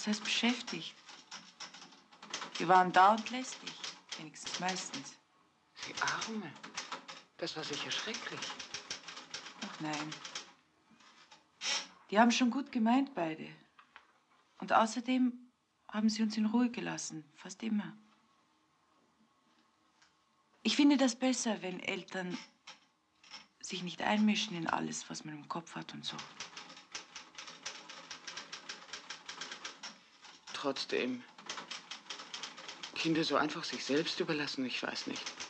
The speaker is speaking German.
Was heißt beschäftigt? Wir waren dauernd lästig. Wenigstens meistens. Sie Arme. Das war sicher schrecklich. Ach nein. Die haben schon gut gemeint, beide. Und außerdem haben sie uns in Ruhe gelassen. Fast immer. Ich finde das besser, wenn Eltern sich nicht einmischen in alles, was man im Kopf hat und so. Trotzdem. Kinder so einfach sich selbst überlassen, ich weiß nicht.